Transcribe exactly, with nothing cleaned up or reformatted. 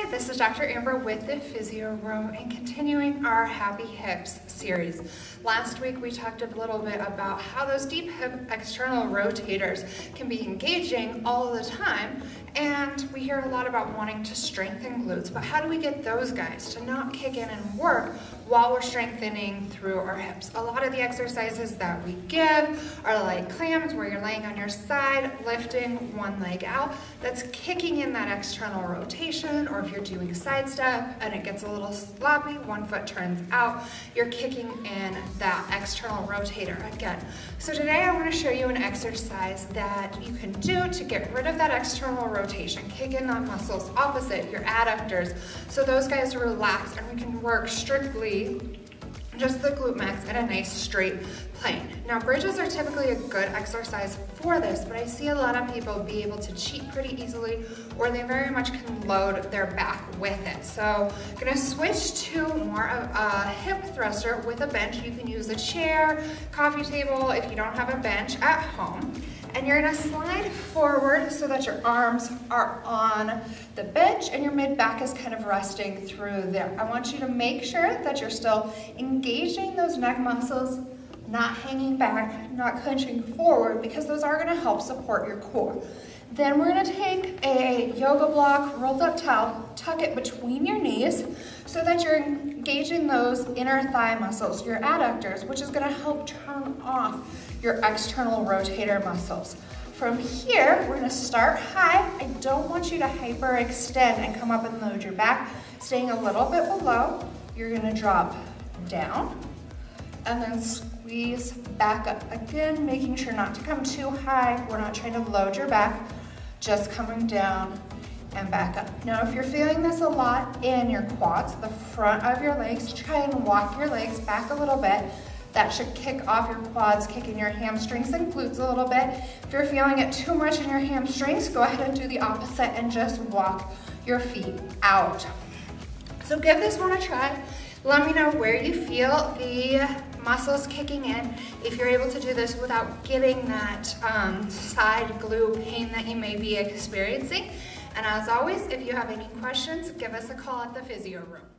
this is Doctor Amber with the Physio Room and continuing our Happy Hips series. Last week we talked a little bit about how those deep hip external rotators can be engaging all the time, and we hear a lot about wanting to strengthen glutes, but how do we get those guys to not kick in and work while we're strengthening through our hips? A lot of the exercises that we give are like clams, where you're laying on your side, lifting one leg out. That's kicking in that external rotation, or if you're doing side step and it gets a little sloppy, one foot turns out, you're kicking in that external rotator again. So today I want to show you an exercise that you can do to get rid of that external rotation, kick in that muscles opposite your adductors, so those guys relax and we can work strictly just the glute max at a nice straight plane. Now, bridges are typically a good exercise for this, but I see a lot of people be able to cheat pretty easily, or they very much can load their back with it. So I'm gonna switch to more of a hip thruster with a bench. You can use a chair, coffee table if you don't have a bench at home. And you're gonna slide forward so that your arms are on the bench and your mid back is kind of resting through there. I want you to make sure that you're still engaging those neck muscles, not hanging back, not clenching forward, because those are gonna help support your core. Then we're gonna take a yoga block, rolled up towel, tuck it between your knees so that you're engaging those inner thigh muscles, your adductors, which is gonna help turn off your external rotator muscles. From here, we're gonna start high. I don't want you to hyperextend and come up and load your back. Staying a little bit below, you're gonna drop down and then squeeze back up again, making sure not to come too high. We're not trying to load your back, just coming down and back up. Now, if you're feeling this a lot in your quads, the front of your legs, try and walk your legs back a little bit. That should kick off your quads, kick in your hamstrings and glutes a little bit. If you're feeling it too much in your hamstrings, go ahead and do the opposite and just walk your feet out. So give this one a try. Let me know where you feel the muscles kicking in, if you're able to do this without getting that um, side glute pain that you may be experiencing. And as always, if you have any questions, give us a call at the Physio Room.